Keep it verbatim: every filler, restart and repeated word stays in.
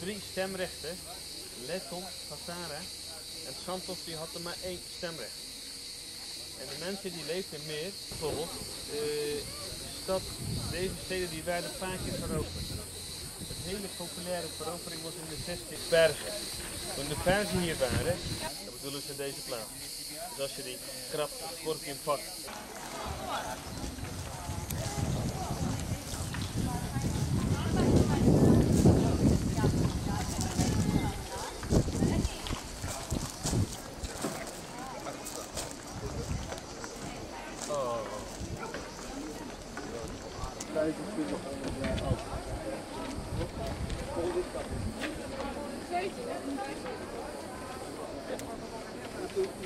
drie stemrechten. Letton, Hazara en Santos die hadden maar één stemrecht. En de mensen die leefden in Meer, bijvoorbeeld, de stad, deze steden die werden een paar keer veroverd. Een hele populaire verovering was in de zestiende Perzen. Toen de Perzen hier waren, dan bedoelen ze deze plaats. Dus als je die krab of scorpion pakt. vijfentwintighonderd jaar oud. Vol dit